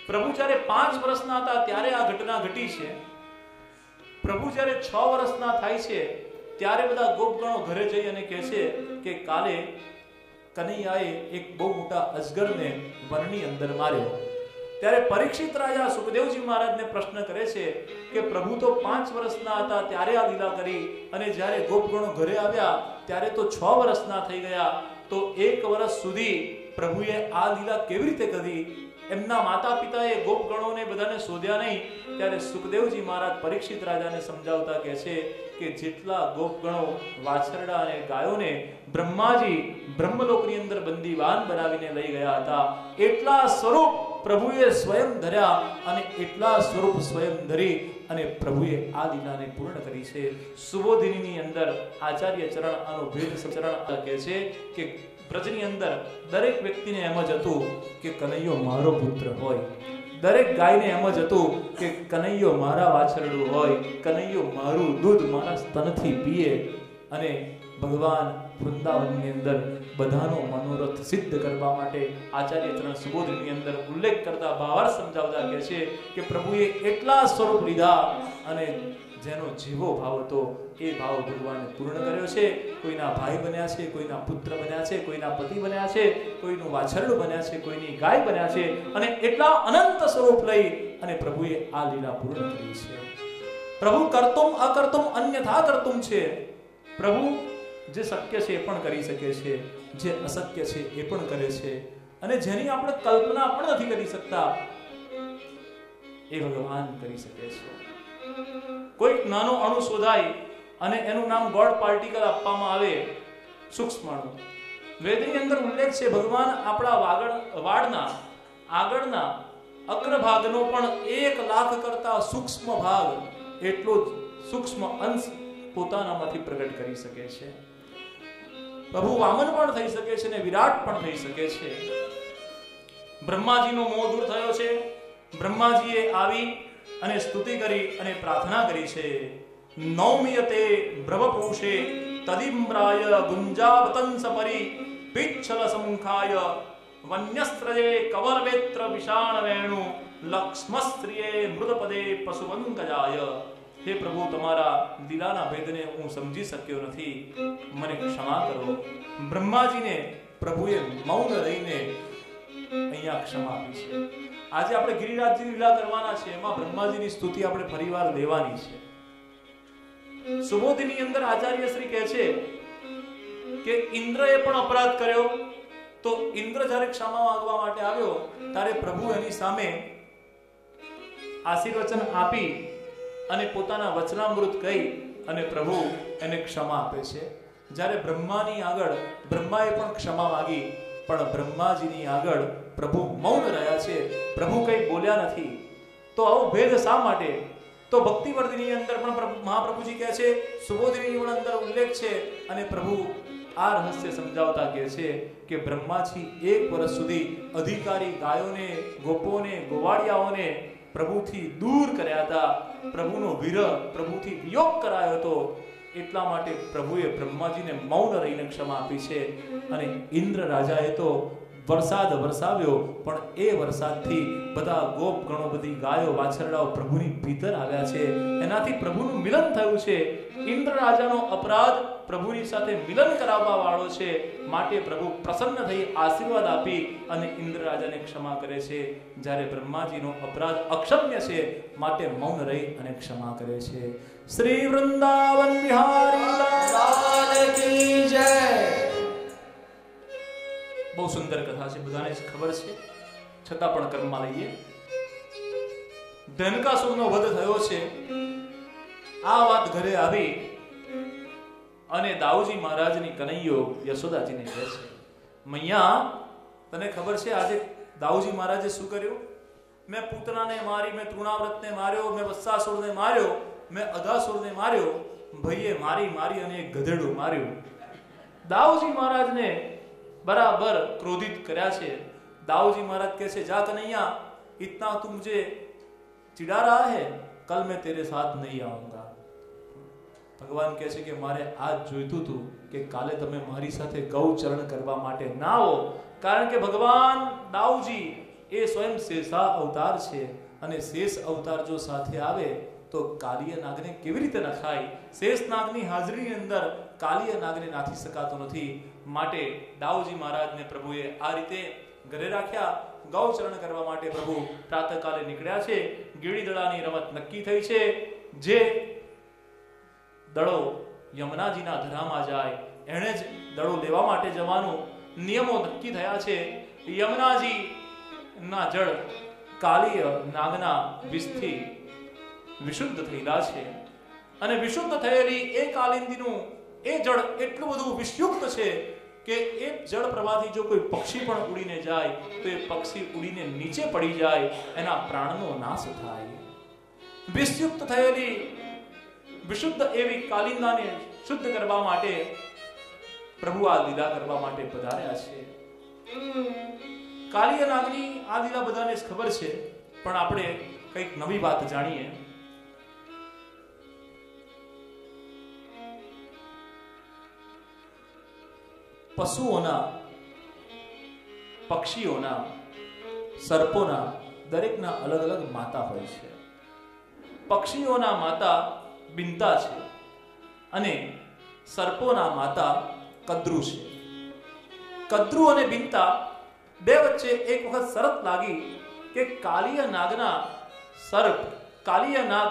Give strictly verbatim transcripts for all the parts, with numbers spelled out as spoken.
પ્રભુ જ્યારે પાંચ વર્ષના હતા ત્યારે આ ઘટના ઘટી છે. પ્રભુ જ્યારે છ વર્ષના થાય છે ત્યારે બધા ગોપગણો ઘરે જઈ અને કહે છે કે કાલે કનૈયાએ એક બહુ મોટા અજગરને વનની અંદર માર્યો. ત્યારે પરીક્ષિત રાજા સુખદેવજી મહારાજને પ્રશ્ન કરે છે કે પ્રભુ તો પાંચ વર્ષના હતા ત્યારે આ લીલા કરી, અને જ્યારે ગોપગણો ઘરે આવ્યા ત્યારે તો છ વર્ષના થઈ ગયા, તો એક વર્ષ સુધી પ્રભુએ આ લીલા કેવી રીતે કરી? એમના માતા પિતાએ ગોપગણોને બધાને શોધ્યા નહીં. ત્યારે સુખદેવજી મહારાજ પરીક્ષિત રાજાને સમજાવતા કહે છે કે જેટલા ગોપગણો વાછરડા અને ગાયોને બ્રહ્માજી બ્રહ્મલોકની અંદર બંદીવાન બનાવીને લઈ ગયા હતા, એટલા સ્વરૂપ પ્રભુએ સ્વયં ધર્યા, અને એટલા સ્વરૂપ સ્વયં ધરી અને પ્રભુએ આ લીલાને પૂર્ણ કરી છે. સુબોધિનીની અંદર આચાર્ય ચરણ આનો ભેદ ચરણ કહે છે કે બ્રજની અંદર દરેક વ્યક્તિને એમ જ હતું કે કનૈયો મારો પુત્ર હોય, દરેક ગાયને એમ જ હતું કે કનૈયો મારા વાછરડું હોય, કનૈયો મારું દૂધ મારા સ્તનથી પીએ. અને ભગવાન વૃંદાવનની અંદર બધાનો મનોરથ સિદ્ધ કરવા માટે આચાર્ય ચરણ સુબોધની અંદર ઉલ્લેખ કરતા ભાવાર્થ સમજાવતા કહે છે કે પ્રભુએ એટલા સ્વરૂપ લીધા, અને જેનો જીવો ભાવ હતો એ ભાવ ભગવાને પૂર્ણ કર્યો છે. કોઈના ભાઈ બન્યા છે, કોઈના પુત્ર બન્યા છે, કોઈના પતિ બન્યા છે, કોઈનું વાછરડું બન્યા છે, કોઈની ગાય બન્યા છે, અને એટલા અનંત સ્વરૂપ લઈ અને પ્રભુએ આ લીલા પૂર્ણ કરી છે. પ્રભુ કર્તુમ અકર્તુમ અન્યથા કર્તુમ છે. પ્રભુ જે શક્ય છે એ પણ કરી શકે છે, જે અશક્ય છે એ પણ કરે છે, અને જેની આપણે કલ્પના પણ નથી કરી શકતા એ ભગવાન કરી શકે છે. કોઈક નાનો અણુ શોધાય અને એનું નામ ગોડ પાર્ટિકલ આપવામાં આવે, સૂક્ષ્મ અણુ. વેદની અંદર ઉલ્લેખ છે ભગવાન આપણા વાગડ વાડના આગળના અગ્રભાગનો પણ એક લાખ કરતા સૂક્ષ્મ ભાગ, એટલો જ સૂક્ષ્મ અંશ પોતાનામાંથી પ્રગટ કરી શકે છે. પ્રભુ વામન પણ થઈ શકે છે અને વિરાટ પણ થઈ શકે છે. બ્રહ્માજીનો મોહ દૂર થયો છે. બ્રહ્માજીએ આવી અને સ્તુતિ કરી અને પ્રાર્થના કરી છે. નૌમ્યતે બ્રહ્મપુરુષે તદિમ્રાય ગુંજાવતંસ પરી પિચ્છલ સમુખાય વન્યસ્ત્રયે કવરવેત્ર વિષાણ વેણુ લક્ષ્મસ્ત્રિયે મૃદપદે પશુવંકજાય. હે પ્રભુ, તમારા લીલાના ભેદને હું સમજી શક્યો નથી, મને ક્ષમા કરો. બ્રહ્માજીને પ્રભુએ મૌન રહીને અહીંયા ક્ષમા આપી છે. આજે આપણે ગિરિરાજની લીલા કરવાના છે, એમાં બ્રહ્માજીની સ્તુતિ આપણે ફરીવાર લેવાની છે. સુબોધની અંદર આચાર્ય શ્રી કહે છે કે ઇન્દ્રએ પણ અપરાધ કર્યો, તો ઇન્દ્ર જ્યારે ક્ષમા માંગવા માટે આવ્યો ત્યારે પ્રભુ એની સામે આશીર્વચન આપી અને પોતાના વચનામૃત કહી અને પ્રભુ એને ક્ષમા આપે છે. જ્યારે બ્રહ્માની આગળ બ્રહ્માએ પણ ક્ષમા માંગી, પણ બ્રહ્માજીની આગળ પ્રભુ મૌન રહ્યા છે, પ્રભુ કંઈ બોલ્યા નથી. તો આવો ભેદ શા માટે? તો ભક્તિવર્ધિની અંદર પણ મહાપ્રભુજી કહે છે, સુબોધિની પણ અંદર ઉલ્લેખ છે, અને પ્રભુ આ રહસ્ય સમજાવતા કહે છે કે બ્રહ્માજી એક વર્ષ સુધી અધિકારી ગાયોને, ગોપોને, ગોવાળિયાઓને પ્રભુથી દૂર કર્યા હતા, પ્રભુનો વિરહ, પ્રભુથી વિયોગ કરાયો હતો. એટલા માટે પ્રભુએ બ્રહ્માજીને મૌન રહીને ક્ષમા આપી છે. અને ઇન્દ્ર રાજાએ તો વરસાદ વરસાવ્યો, પણ એ વરસાદથી બધા ગોપ ગણો, બધી ગાયો, વાછરડાઓ પ્રભુની ભીતર આવ્યા છે. એનાથી પ્રભુનું મિલન થયું છે. ઇન્દ્ર રાજાનો અપરાધ પ્રભુની સાથે મિલન કરાવવા વાળો છે, માટે પ્રભુ પ્રસન્ન થઈ આશીર્વાદ આપી અને ઇન્દ્ર રાજાને ક્ષમા કરે છે. જ્યારે બ્રહ્માજીનો અપરાધ અક્ષમ્ય છે, માટે મૌન રહી અને ક્ષમા કરે છે. શ્રી વૃંદાવન બિહારી લાલ કી જય. બહુ સુંદર કથા છે, બધાને જ ખબર છે, છતાં પણ કર્મમાં લઈએ. ધનકાસુરનો વધ થયો છે. આ વાત ઘરે આવી અને દાઉજી મહારાજની કનૈયો યશોદાજીને કહે છે, મૈયા તને ખબર છે આજે દાઉજી મહારાજે શું કર્યું? મેં પૂતનાને મારી, મેં તૃણાવ્રતને માર્યો, મેં વત્સાસુરને માર્યો, મેં અઘાસુરને માર્યો, ભાઈએ મારી મારી અને એક ગધેડું માર્યું. દાઉજી મહારાજને बराबर क्रोधित કર્યા છે. दाऊजी महाराज कैसे जा कन्हैया, इतना तू मुझे चिढ़ा रहा है, कल मैं तेरे साथ नहीं आऊंगा. ભગવાન કહે છે કે મારે આજ જોઈતું હતું કે કાલે તમે મારી સાથે ગૌચરણ કરવા માટે ના આવો, કારણ કે ભગવાન દાઉજી એ સ્વયં શેષા અવતાર છે, અને શેષ અવતાર જો સાથે આવે તો કાલિય નાગને કેવી રીતે નખાય? શેષ નાગની હાજરીની અંદર કાલિય નાગને નાથી શકાતો નથી. માટે દાઉજી મહારાજને પ્રભુએ આ રીતે ઘરે રાખ્યા. ગૌચરણ કરવા માટે પ્રભુ પ્રાતઃકાલે નીકળ્યા છે. ગીડી દડાની રમત નક્કી થઈ છે. જે દડો યમુનાજીના ધરામાં જાય એણે જ દડો લેવા માટે જવાનું નિયમો નક્કી થયા છે. યમુનાજી ના જળ કાલિય નાગના વિષથી વિશુદ્ધ થયેલા છે, અને વિશુદ્ધ થયેલી એ કાલિંદીનું એ જળ એટલું બધું વિષયુક્ત છે કે એ જળ પ્રવાહથી જો કોઈ પક્ષી પણ ઉડીને જાય તો એ પક્ષી ઉડીને નીચે પડી જાય, એના પ્રાણનો નાશ થાય. વિષયુક્ત થયેલી વિશુદ્ધ એવી કાલિંદાને શુદ્ધ કરવા માટે પ્રભુ આ લીલા કરવા માટે પધાર્યા છે. કાલિય નાગની આ લીલા બધાને જ ખબર છે, પણ આપણે કંઈક નવી વાત જાણીએ. પશુઓના, પક્ષીઓના, સર્પોના દરેકના અલગ અલગ માતા હોય છે. પક્ષીઓના માતા બિંતા છે અને સર્પોના માતા કદ્રુ છે. કદ્રુ અને બિંતા બે વચ્ચે એક વખત શરત લાગી કે કાલિય નાગના સર્પ, કાલિય નાગ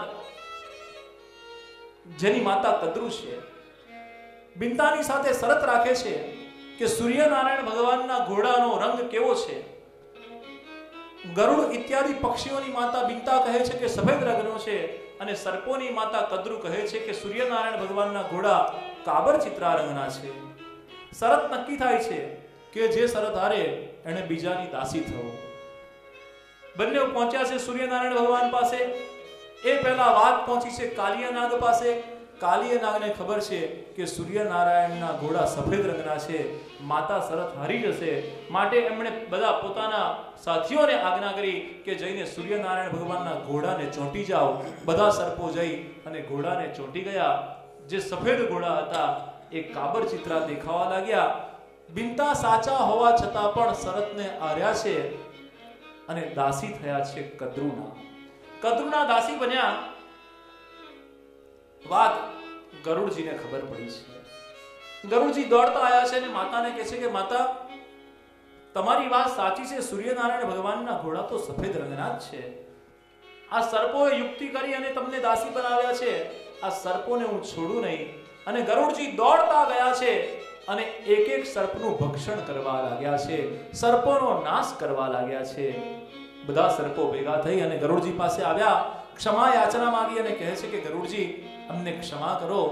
જેની માતા કદ્રુ છે, બિંતાની સાથે શરત રાખે છે કે સૂર્યનારાયણ ભગવાનના ઘોડાનો રંગ કેવો છે? ગરુડ ઇત્યાદિ પક્ષીઓની માતા બિંતા કહે છે કે સફેદ રંગનો છે, અને સર્પોની માતા કદ્રુ કહે છે કે સૂર્યનારાયણ ભગવાનના ઘોડા કાબર ચિત્રા રંગના છે. શરત નક્કી થાય છે કે જે શરત હારે એને બીજાની દાસી થવું. બંને પહોંચ્યા છે સૂર્યનારાયણ ભગવાન પાસે. એ પહેલા વાત પહોંચી છે કાલિય નાગ પાસે. કાલિય નાગને ખબર છે કે સૂર્યનારાયણના ઘોડા સફેદ રંગના છે, માતા શરત હારી જશે. માટે એમણે બધા પોતાના સાથીઓને આજ્ઞા કરી કે જઈને સૂર્યનારાયણ ભગવાનના ઘોડાને ચોંટી જાઓ. બધા સર્પો જઈ અને ઘોડાને ચોંટી ગયા. જે સફેદ ઘોડા હતા એ કાબર ચિત્રા દેખાવા લાગ્યા. બિંતા સાચા હોવા છતાં પણ શરતને આર્યા છે અને દાસી થયા છે કદ્રુના. કદ્રુના દાસી બન્યા. વાત ગરુડજીને ખબર પડી છે. ગરુડજી દોડતા આવ્યા છે અને માતાને કહે છે કે માતા, તમારી વાત સાચી છે, સૂર્યનારાયણ ભગવાનના ઘોડા તો સફેદ રંગના જ છે. આ સર્પોએ યુક્તિ કરી અને તમને દાસી બનાવ્યા છે. આ સર્પોને હું છોડું નહીં. અને ગરુડજી દોડતા ગયા છે અને એક એક સર્પનું ભક્ષણ કરવા લાગ્યા છે, સર્પોનો નાશ કરવા લાગ્યા છે. બધા સર્પો ભેગા થઈ અને ગરુડજી પાસે આવ્યા, ક્ષમા યાચના માંગી અને કહે છે કે ગરુડજી, અમને ક્ષમા કરો.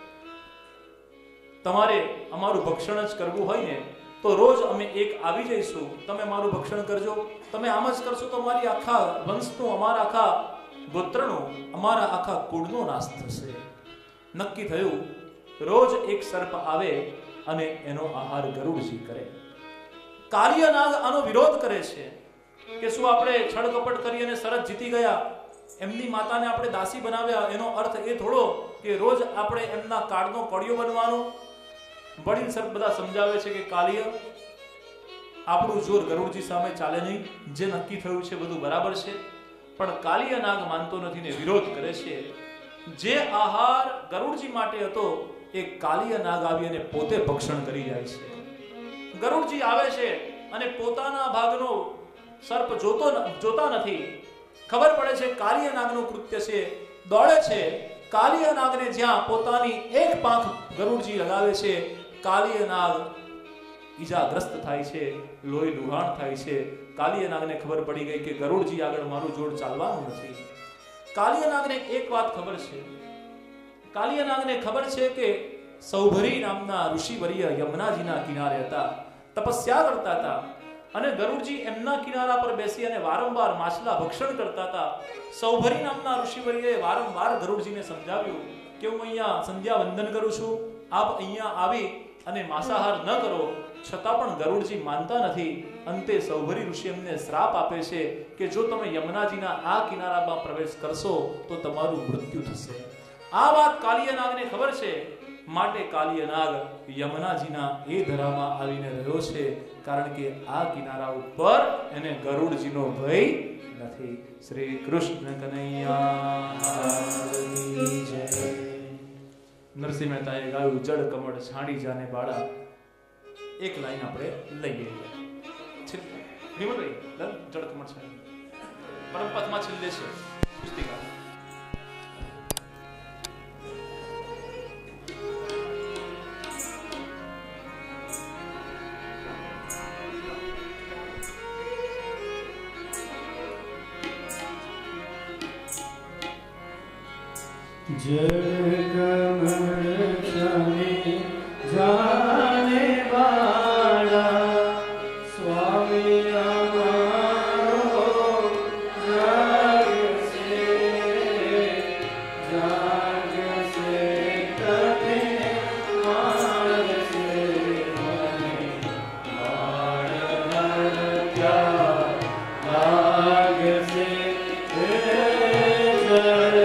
તમારે અમારું ભક્ષણ જ કરવું હોય ને તો રોજ અમે એક આવી જઈશું, તમે મારું ભક્ષણ કરજો. તમે આમ જ કરશો તો અમારી આખા વંશનું, અમારા આખા ગોત્રનું, અમારા આખા કુળનો નાશ થશે. નક્કી થયું, રોજ એક સર્પ આવે અને એનો આહાર ગરુડજી કરે. કાલિય નાગ આનો વિરોધ કરે છે કે શું આપણે છળ કપટ કરી અને શરત જીતી ગયા, એમની માતાને આપણે દાસી બનાવ્યા, એનો અર્થ એ થોડો કે રોજ આપણે એમના કાળનો કડિયો બનવાનો. વડીલ સર્પ બધા સમજાવે છે કે કાલિય, આપણું જોર ગરુડજી સામે ચાલે નહીં. જે નક્કી થયું છે બધું બરાબર છે, પણ કાલિય નાગ માનતો નથી ને વિરોધ કરે છે. જે આહાર ગરુડજી માટે હતો એ કાલિય નાગ આવી અને પોતે ભક્ષણ કરી જાય છે. ગરુડજી આવે છે અને પોતાના ભાગનો સર્પ જોતો જોતા નથી. ખબર પડે છે કાલિય નાગનું કૃત્ય છે, દોડે છે. કાલિય નાગને જ્યાં પોતાની એક પાંખ ગરુડજી લગાવે છે, કાલિય નાગ ઈજાગ્રસ્ત થાય છે, લોહી લુહાણ થાય છે. કાલિય નાગને ખબર પડી ગઈ કે ગરુડજી આગળ મારું જોડ ચાલવાનું નથી. કાલિય નાગને એક વાત ખબર છે. કાલિય નાગને ખબર છે કે સૌભરી નામના ઋષિવર્ય યમુનાજીના કિનારે હતા, તપસ્યા કરતા હતા, અને ગરુડજી એમના કિનારા પર બેસી અને વારંવાર માછલા ભક્ષણ કરતા હતા. સૌભરી નામના ઋષિવર્યએ વારંવાર ગરુડજીને સમજાવ્યું કે હું અહીંયા સંધ્યા વંદન કરું છું, આપ અહીંયા આવી અને માંસાહાર ન કરો. છતાં પણ ગરુડજી માનતા નથી. અંતે સૌભરી ઋષિ એમને શ્રાપ આપે છે કે જો તમે યમુનાજીના આ કિનારામાં પ્રવેશ કરશો તો તમારું મૃત્યુ થશે. આ વાત કાલિય નાગને ખબર છે. માટે કાલિય નાગ યમુનાજીના એ ધરામાં આવીને રહ્યો છે, કારણ કે આ કિનારા ઉપર એને ગરુડજીનો ભય નથી. શ્રી કૃષ્ણ કનૈયા જય. નરસિંહ મહેતાએ ગાયું જળ કમળ છાંડી જાને બાળા. એક લાઈન આપણે લઈએ. વિમલભાઈ જળ કમળ છાંડી પરમ પદમાં છેલ્લે છે પુસ્તિકા. जड़ कमल छाने जाने वाला स्वामी हमारो जाग से जाग से तने मार से मने मार हर क्या लाग से जड़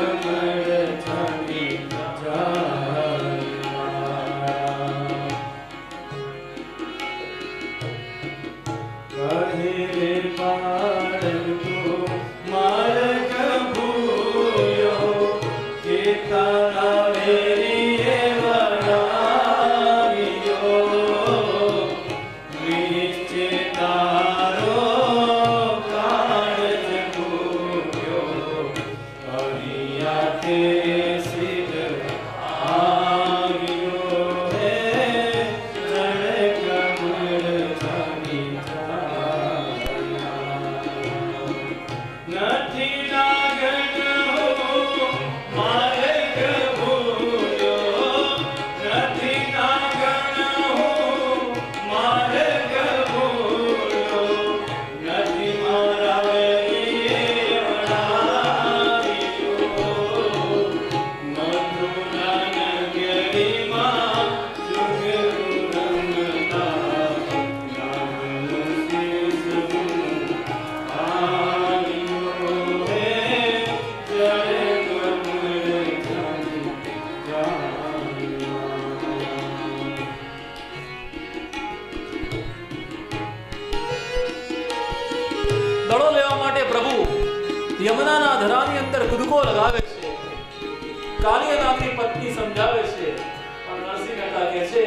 યમુનાના ધરાની અંદર કૂદકો લગાવે છે. કાલિય નાગની પત્ની સમજાવે છે, પણ નરસિંહ મહેતા કહે છે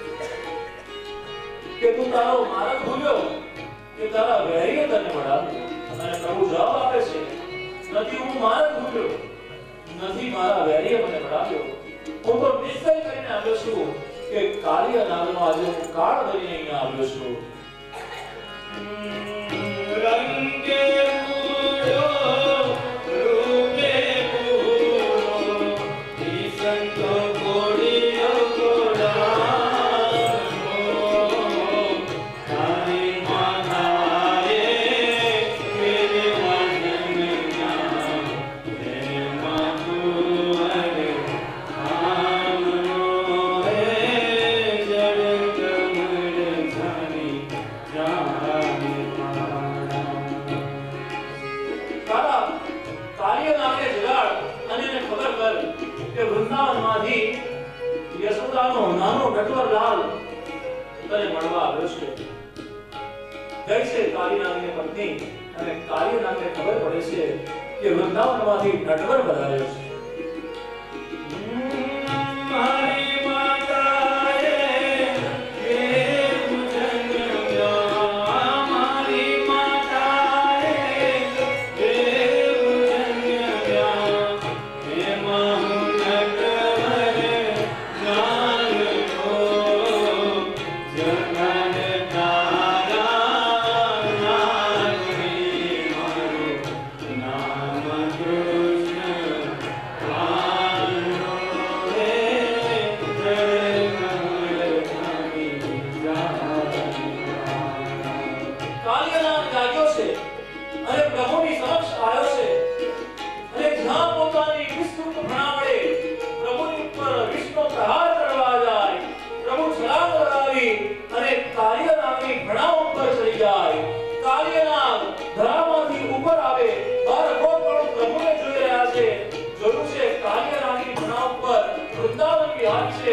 કે તું તારો માર્ગ ભૂલ્યો કે તારા વેરીએ તને વળાવ્યો. અને પ્રભુ જવાબ આપે છે, નથી હું માર્ગ ભૂલ્યો, નથી મારા વેરીએ મને વળાવ્યો. હું તો નિશ્ચય કરીને આવ્યો છું કે કાલિય નાગનો આજે હું કાળ ધરીને અહીંયા આવ્યો છું. રંગે નાનો નટવરલાલ તને મળવા આવ્યો છે. ગઈ છે કાલિનાગની પત્ની, અને કાલિનાગને ખબર પડે છે કે વૃંદાવનમાંથી નટવર પધાર્યો છે. મારી માતાએ એ પૂજન કર્યા, મારી માતાએ એ પૂજન કર્યા, એમાં વૃંદાવન વિહાર છે.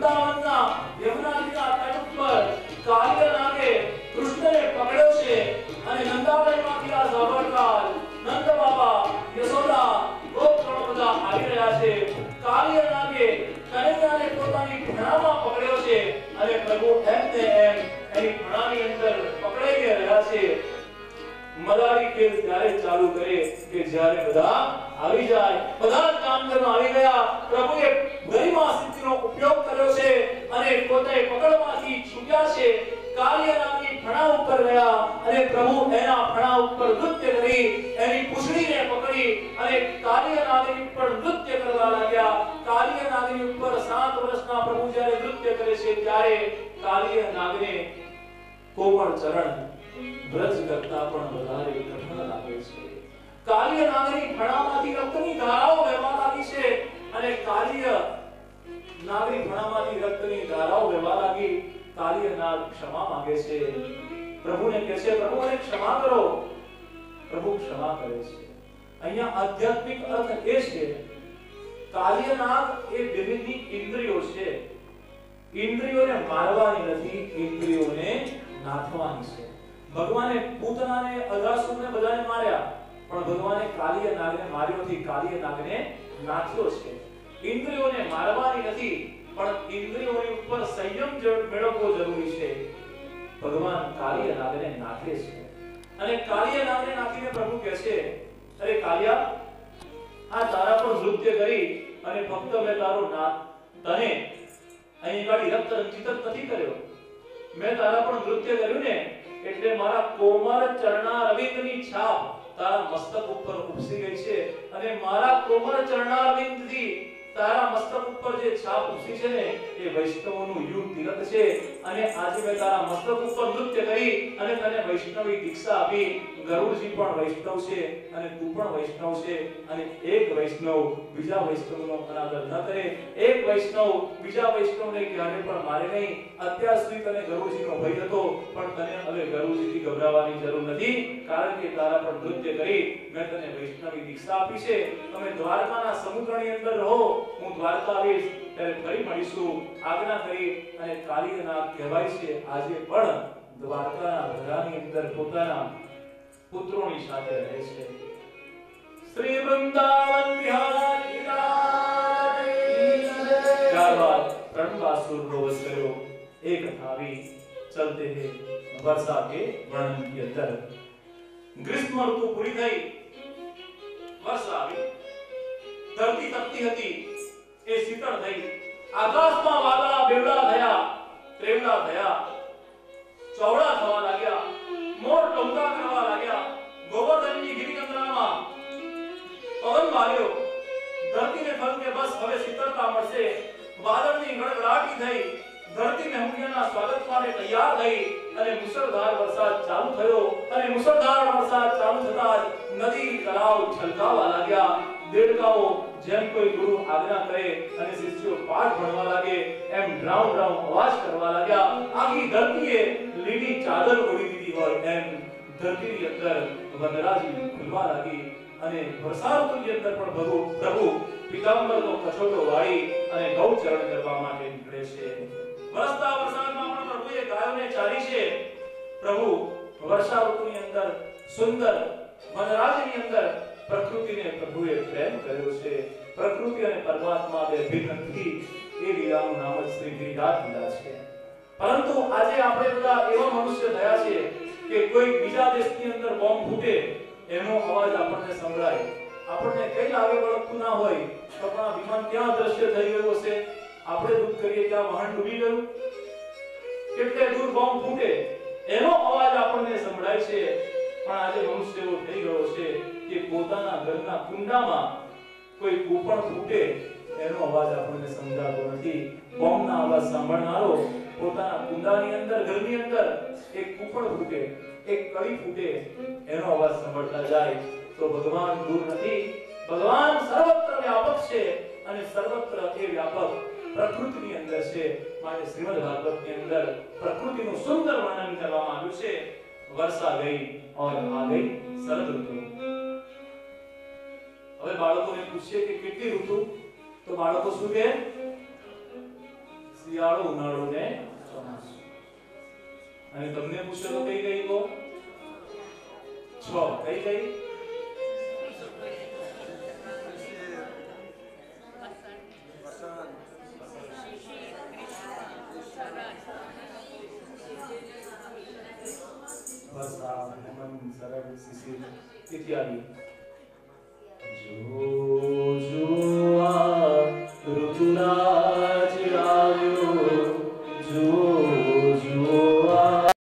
વૃંદાવનના યમુનાજીના તટ ઉપર કાલિય નાગે કૃષ્ણને પકડ્યો છે અને નંદાવનમાંથી આ ઝાબડલાલ, નંદ બાબા, યશોદા, ગોપગણો બધા આવી રહ્યા છે. કાલિય નાગે કનૈયાને પોતાની ભણામાં પકડ્યો છે અને પ્રભુ એમ ને એમ એની ભણાની અંદર પકડાઈ રહ્યા છે. મદારી ખેલ ત્યારે ચાલુ કરે કે જ્યારે બધા આવી જાય. બધા જ કામગરો આવી ગયા. પ્રભુએ ગરિમા સિદ્ધિનો ઉપયોગ કર્યો છે અને પોતે પકડમાંથી છૂટ્યા છે. કાલિય નાગની ફણા ઉપર ગયા અને પ્રભુ એના ફણા ઉપર નૃત્ય કરી એની પૂંછડીને પકડી અને કાલિય નાગની ઉપર નૃત્ય કરવા લાગ્યા. કાલિય નાગની ઉપર સાત વર્ષના પ્રભુ જ્યારે નૃત્ય કરે છે ત્યારે કાલિય નાગને કોમળ ચરણ બ્રજ કરતા પણ વધારે કઠણ લાગે છે. કાલિય નાગની ફણામાંથી રક્તની ધારાઓ વહેવા લાગી છે અને કાલિય નાગની ફણામાંથી રક્તની ધારાઓ વહેવા લાગી. કાલિય નાગ ક્ષમા માંગે છે. પ્રભુને કહે છે, પ્રભુ મને ક્ષમા કરો. પ્રભુ ક્ષમા કરે છે. અહીંયા આધ્યાત્મિક અર્થ એ છે કાલિય નાગ એ વિવિધ ઇન્દ્રિયો છે. ઇન્દ્રિયોને મારવાની નથી, ઇન્દ્રિયોને નાથવાની છે. ભગવાને પૂતનાને, અઘાસુરને બધાને માર્યા પણ ભગવાને કાલિય નાગને માર્યો નથી, કાલિય નાગને નાથ્યો છે. ઇન્દ્રિયોને મારવાની નથી પણ ઇન્દ્રિયોની ઉપર સંયમ મેળવવો જરૂરી છે. ભગવાન કાલિય નાગને નાથે છે અને કાલિય નાગને નાખીને પ્રભુ કહે છે, અરે કાલિયા, આ તારા પર નૃત્ય કરી અને ફક્ત મેં તારો નાથ તને અહીં કાઢી રક્ત રંજિત નથી કર્યો. મેં તારા પર નૃત્ય કર્યું ને એટલે મારા કોમળ ચરણારવિંદની છાપ તારા મસ્તક ઉપર ઉપસી ગઈ છે અને મારા કોમળ ચરણારવિંદથી તારા મસ્તક ઉપર જે છાપ ઉપસી છે ને એ વૈષ્ણવોનું યુગ તિલક છે. અને આજે મેં તારા મસ્તક ઉપર નૃત્ય કરી અને તને વૈષ્ણવી દીક્ષા આપી. ગરુડજી પણ વૈષ્ણવ છે અને તું પણ વૈષ્ણવ છે અને એક વૈષ્ણવ બીજા વૈષ્ણવનો અનાદર ન કરે. એક વૈષ્ણવ બીજા વૈષ્ણવને ક્યારે પણ મારે નહીં. અત્યાર સુધી તને ગરુડજીનો ભય હતો પણ તને હવે ગરુડજીથી ગભરાવાની જરૂર નથી, કારણ કે તારા પર નૃત્ય કરી મેં તને વૈષ્ણવી દીક્ષા આપી છે. તમે દ્વારકાના સમુદ્રની અંદર રહો, હું દ્વારકા આવીશ ત્યારે ફરી મળીશું. આજ્ઞા કરી અને કાલિય નાગ કહેવાય છે આજે પણ દ્વારકાના ઘરની અંદર પોતાના પુત્રોની સાથે રહે છે. શ્રી વૃંદાવન વિહારી ત્યારબાદ ત્રણબાસુર નો વધ કર્યો. એક થાવી ચલતે હે वर्षा के वर्णन के अंदर ग्रीष्म ऋतु पूरी થઈ, વર્ષા આવી, ધરતી તપતી હતી એ શીતળ થઈ, આકાશમાં વાદળા બેવડા થયા, ત્રેવડા થયા, ચોવડા થવા લાગ્યા, મોર ટોંકા કરવા લાગ્યા, ગોવર્ધનની ગિરિકંદરામાં પવન વાળ્યો, ધરતીને થયું કે બસ હવે શીતળતા મળશે. વાદળની ગડગડાટી થઈ, ધરતી મહેમાનોના સ્વાગત માટે તૈયાર થઈ અને મુશળધાર વરસાદ ચાલુ થયો અને મુશળધાર વરસાદ ચાલુ થતા જ નદી તળાવ છલકાવા લાગ્યા. દેડકાઓ જેમ કોઈ ગુરુ આજ્ઞા કરે અને શિષ્યો પાઠ ભણવા લાગે એમ ડ્રાઉ ડ્રાઉ અવાજ કરવા લાગ્યા. આખી ધરતીએ લીલી ચાદર ઓઢી દીધી હોય એમ ધરતીની અંદર વનરાજી ખુલવા લાગી અને વર્ષાઋતુની અંદર પણ પ્રભુ પ્રભુ પિતાંબરનો કછોટો વાળી અને ગૌચરણ કરવા માટે નીકળે છે. વરસતા વરસાદમાં પણ પ્રભુએ ગાયોને ચારી છે. પ્રભુ વર્ષા ઋતુની અંદર સુંદર વનરાજની અંદર પ્રકૃતિને પ્રભુએ પ્રેમ કર્યો છે. પ્રકૃતિ અને પરમાત્મા બે ભિન્ન નથી એ લીલાનું નામ જ શ્રી ગિરિરાજ લીલા છે. પરંતુ આજે આપણે બધા એવા મનુષ્ય થયા છે કે કોઈ બીજા દેશની અંદર બોમ્બ ફૂટે એનો અવાજ આપણને સંભળાય, આપણને કઈ લાગે વળગતું ના હોય તો પણ આ વિમાન ક્યાં દ્રશ્ય થઈ ગયું હશે, આપણે દુઃખ કરીએ કે આ વાહન ડૂબી ગયું, કેટલે દૂર બોમ્બ ફૂટે એનો અવાજ આપણને સંભળાય છે. પણ આજે મનુષ્ય એવો થઈ ગયો છે કે પોતાના ઘરના કુંડામાં કોઈ કૂપણ ફૂટે એનો અવાજ આપણને સમજાતો નથી. બોમ્બના અવાજ સાંભળનારો પોતાના કુંડાની અંદર ઘરની અંદર એક કૂપણ ફૂટે, એક કળી ફૂટે એનો અવાજ સાંભળતા જાય તો ભગવાન દૂર નથી. ભગવાન સર્વત્ર વ્યાપક છે અને સર્વત્ર એ વ્યાપક પ્રકૃતિની અંદર છે. માટે શ્રીમદ ભાગવતની અંદર પ્રકૃતિનું સુંદર વર્ણન કરવામાં આવ્યું છે. વર્ષા ગઈ और आ गई शरद ऋतु. હવે બાળકોને પૂછીએ કે કેટલી ઋતુ, તો બાળકો શું કહે? શિયાળો ઉનાળો ને ચોમાસું. અને તમને પૂછે તો કઈ કઈ કો છ કઈ કઈ वर्षा, हेमंत, शरद, शिशिर इत्यादि.